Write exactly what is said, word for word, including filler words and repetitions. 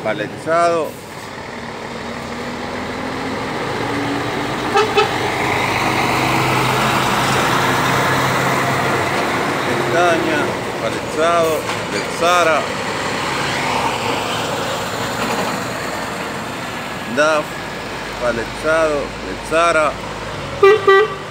paletizado. Pestaña, paletizado del Zara. D A F, paletizado del Zara.